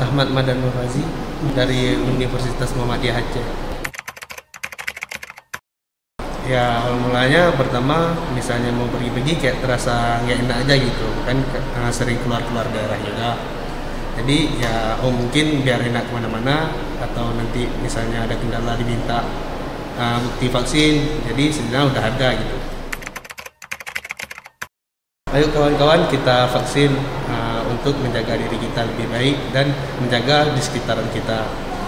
Ahmad Madan Mufazi dari Universitas Muhammadiyah Aceh. Ya awal mulanya pertama misalnya mau pergi-pergi kayak terasa nggak enak aja gitu kan, karena sering keluar daerah juga. Jadi ya mungkin biar enak kemana-mana, atau nanti misalnya ada kendala diminta bukti vaksin, jadi sebenarnya udah ada gitu. Ayo kawan-kawan, kita vaksin untuk menjaga diri kita lebih baik dan menjaga di sekitaran kita.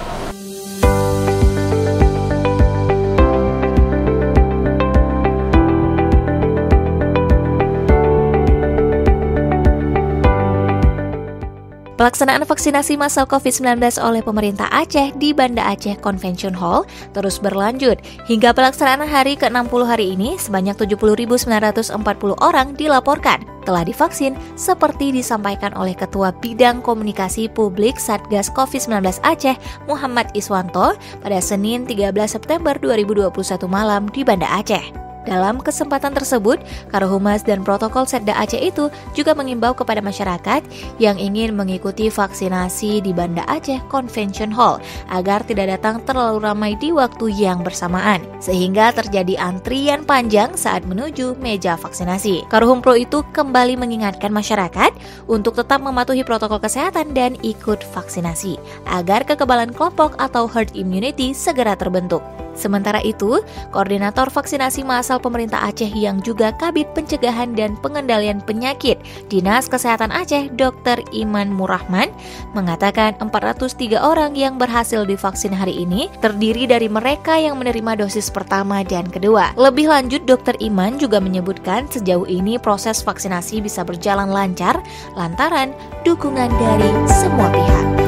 Pelaksanaan vaksinasi massal COVID-19 oleh pemerintah Aceh di Banda Aceh Convention Hall terus berlanjut. Hingga pelaksanaan hari ke-60 hari ini, sebanyak 70.940 orang dilaporkan telah divaksin seperti disampaikan oleh Ketua Bidang Komunikasi Publik Satgas COVID-19 Aceh, Muhammad Iswanto, pada Senin 13 September 2021 malam di Banda Aceh. Dalam kesempatan tersebut, Karohumas dan Protokol Setda Aceh itu juga mengimbau kepada masyarakat yang ingin mengikuti vaksinasi di Banda Aceh Convention Hall agar tidak datang terlalu ramai di waktu yang bersamaan, sehingga terjadi antrian panjang saat menuju meja vaksinasi. Karohumpro itu kembali mengingatkan masyarakat untuk tetap mematuhi protokol kesehatan dan ikut vaksinasi, agar kekebalan kelompok atau herd immunity segera terbentuk. Sementara itu, Koordinator Vaksinasi Massal Pemerintah Aceh yang juga Kabid Pencegahan dan Pengendalian Penyakit Dinas Kesehatan Aceh, Dr. Iman Murrahman, mengatakan 403 orang yang berhasil divaksin hari ini terdiri dari mereka yang menerima dosis pertama dan kedua. Lebih lanjut, Dr. Iman juga menyebutkan sejauh ini proses vaksinasi bisa berjalan lancar lantaran dukungan dari semua pihak.